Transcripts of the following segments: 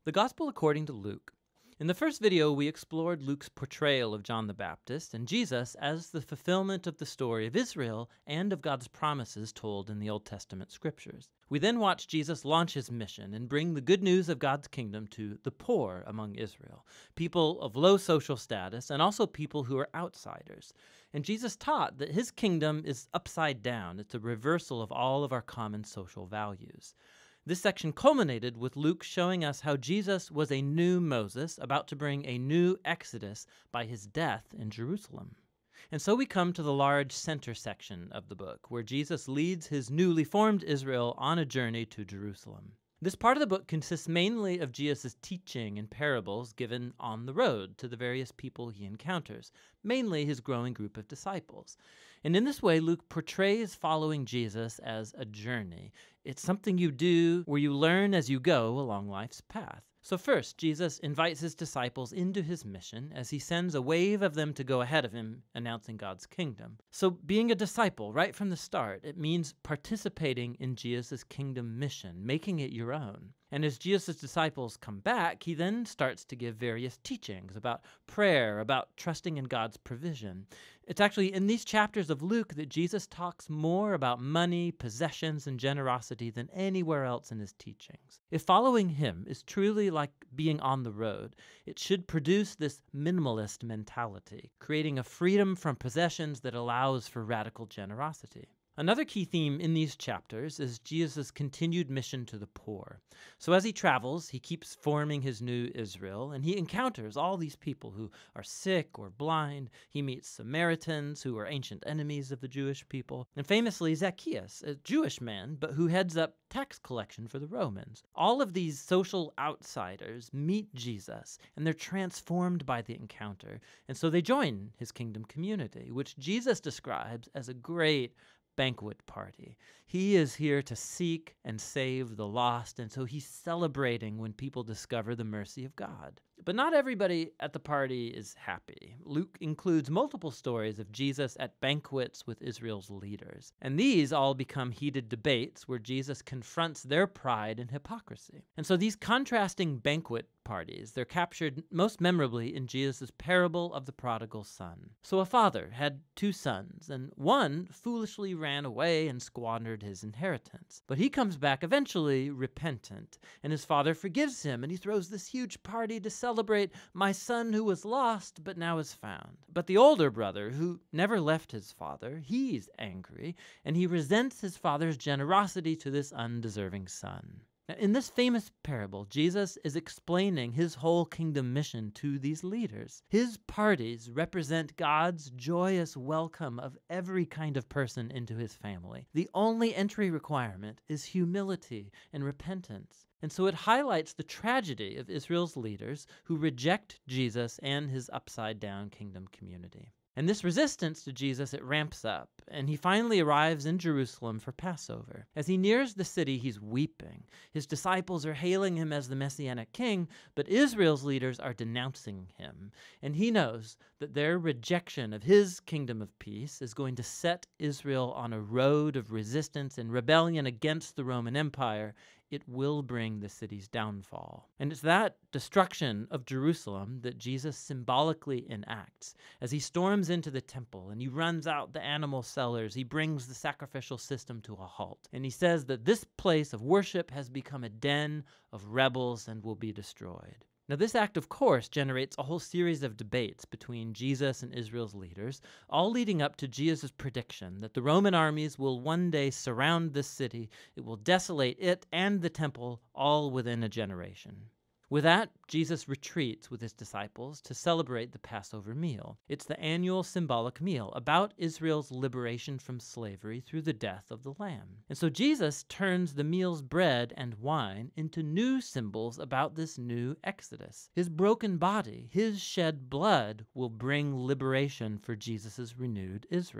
The Gospel according to Luke. In the first video, we explored Luke's portrayal of John the Baptist and Jesus as the fulfillment of the story of Israel and of God's promises told in the Old Testament scriptures. We then watched Jesus launch his mission and bring the good news of God's kingdom to the poor among Israel, people of low social status and also people who are outsiders. And Jesus taught that his kingdom is upside down. It's a reversal of all of our common social values. This section culminated with Luke showing us how Jesus was a new Moses about to bring a new Exodus by his death in Jerusalem. And so we come to the large center section of the book, where Jesus leads his newly formed Israel on a journey to Jerusalem. This part of the book consists mainly of Jesus' teaching and parables given on the road to the various people he encounters, mainly his growing group of disciples. And in this way, Luke portrays following Jesus as a journey. It's something you do where you learn as you go along life's path. So first, Jesus invites his disciples into his mission as he sends a wave of them to go ahead of him, announcing God's kingdom. So being a disciple right from the start, it means participating in Jesus' kingdom mission, making it your own. And as Jesus' disciples come back, he then starts to give various teachings about prayer, about trusting in God's provision. It's actually in these chapters of Luke that Jesus talks more about money, possessions, and generosity than anywhere else in his teachings. If following him is truly like being on the road, it should produce this minimalist mentality, creating a freedom from possessions that allows for radical generosity. Another key theme in these chapters is Jesus' continued mission to the poor. So as he travels, he keeps forming his new Israel, and he encounters all these people who are sick or blind. He meets Samaritans, who are ancient enemies of the Jewish people, and famously Zacchaeus, a Jewish man, but who heads up tax collection for the Romans. All of these social outsiders meet Jesus, and they're transformed by the encounter, and so they join his kingdom community, which Jesus describes as a great banquet party. He is here to seek and save the lost, and so he's celebrating when people discover the mercy of God. But not everybody at the party is happy. Luke includes multiple stories of Jesus at banquets with Israel's leaders, and these all become heated debates where Jesus confronts their pride and hypocrisy. And so these contrasting banquet parties, they're captured most memorably in Jesus' parable of the prodigal son. So a father had two sons, and one foolishly ran away and squandered his inheritance. But he comes back eventually repentant, and his father forgives him, and he throws this huge party to celebrate my son who was lost but now is found. But the older brother, who never left his father, he's angry, and he resents his father's generosity to this undeserving son. Now, in this famous parable, Jesus is explaining his whole kingdom mission to these leaders. His parties represent God's joyous welcome of every kind of person into his family. The only entry requirement is humility and repentance. And so it highlights the tragedy of Israel's leaders who reject Jesus and his upside-down kingdom community. And this resistance to Jesus, it ramps up, and he finally arrives in Jerusalem for Passover. As he nears the city, he's weeping. His disciples are hailing him as the Messianic king, but Israel's leaders are denouncing him. And he knows that their rejection of his kingdom of peace is going to set Israel on a road of resistance and rebellion against the Roman Empire. It will bring the city's downfall. And it's that destruction of Jerusalem that Jesus symbolically enacts. As he storms into the temple and he runs out the animal sellers, he brings the sacrificial system to a halt. And he says that this place of worship has become a den of rebels and will be destroyed. Now, this act, of course, generates a whole series of debates between Jesus and Israel's leaders, all leading up to Jesus' prediction that the Roman armies will one day surround this city. It will desolate it and the temple all within a generation. With that, Jesus retreats with his disciples to celebrate the Passover meal. It's the annual symbolic meal about Israel's liberation from slavery through the death of the Lamb. And so Jesus turns the meal's bread and wine into new symbols about this new Exodus. His broken body, his shed blood will bring liberation for Jesus' renewed Israel.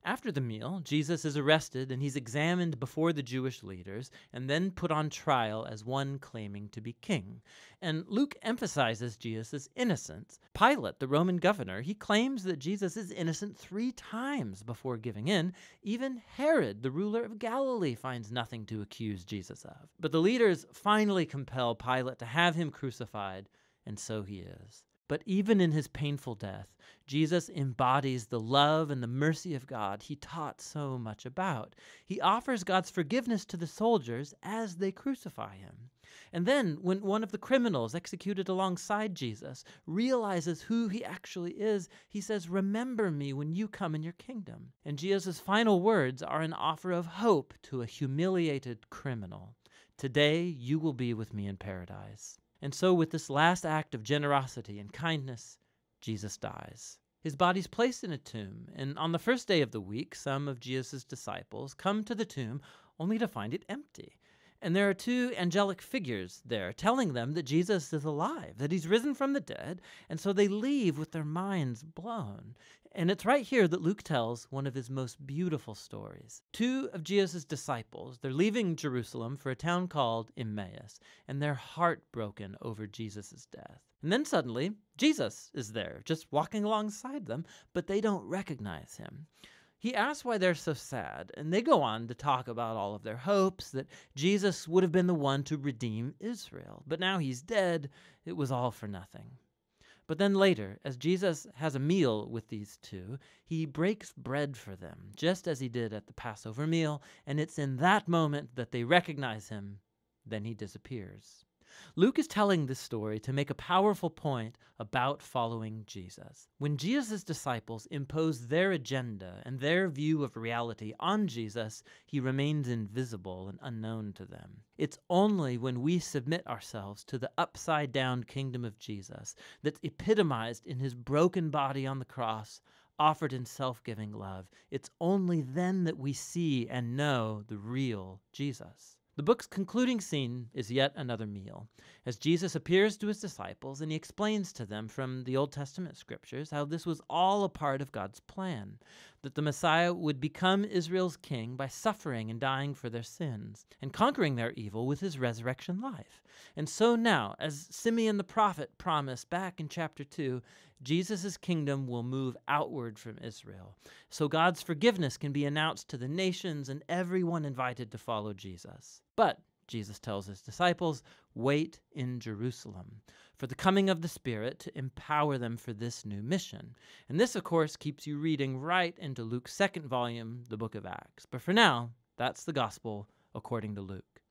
After the meal, Jesus is arrested and he's examined before the Jewish leaders and then put on trial as one claiming to be king. And Luke emphasizes Jesus' innocence. Pilate, the Roman governor, he claims that Jesus is innocent 3 times before giving in. Even Herod, the ruler of Galilee, finds nothing to accuse Jesus of. But the leaders finally compel Pilate to have him crucified, and so he is. But even in his painful death, Jesus embodies the love and the mercy of God he taught so much about. He offers God's forgiveness to the soldiers as they crucify him. And then, when one of the criminals executed alongside Jesus realizes who he actually is, he says, "Remember me when you come in your kingdom." And Jesus' final words are an offer of hope to a humiliated criminal. "Today you will be with me in paradise." And so with this last act of generosity and kindness, Jesus dies. His body's placed in a tomb, and on the first day of the week, some of Jesus' disciples come to the tomb only to find it empty. And there are 2 angelic figures there telling them that Jesus is alive, that he's risen from the dead, and so they leave with their minds blown. And it's right here that Luke tells one of his most beautiful stories. 2 of Jesus' disciples, they're leaving Jerusalem for a town called Emmaus, and they're heartbroken over Jesus' death. And then suddenly, Jesus is there, just walking alongside them, but they don't recognize him. He asks why they're so sad, and they go on to talk about all of their hopes, that Jesus would have been the one to redeem Israel. But now he's dead, it was all for nothing. But then later, as Jesus has a meal with these 2, he breaks bread for them, just as he did at the Passover meal, and it's in that moment that they recognize him. Then he disappears. Luke is telling this story to make a powerful point about following Jesus. When Jesus' disciples impose their agenda and their view of reality on Jesus, he remains invisible and unknown to them. It's only when we submit ourselves to the upside-down kingdom of Jesus that's epitomized in his broken body on the cross, offered in self-giving love. It's only then that we see and know the real Jesus. The book's concluding scene is yet another meal, as Jesus appears to his disciples and he explains to them from the Old Testament scriptures how this was all a part of God's plan, that the Messiah would become Israel's king by suffering and dying for their sins, and conquering their evil with his resurrection life. And so now, as Simeon the prophet promised back in chapter 2, Jesus' kingdom will move outward from Israel, so God's forgiveness can be announced to the nations and everyone invited to follow Jesus. But, Jesus tells his disciples, wait in Jerusalem for the coming of the Spirit to empower them for this new mission. And this, of course, keeps you reading right into Luke's 2nd volume, the book of Acts. But for now, that's the gospel according to Luke.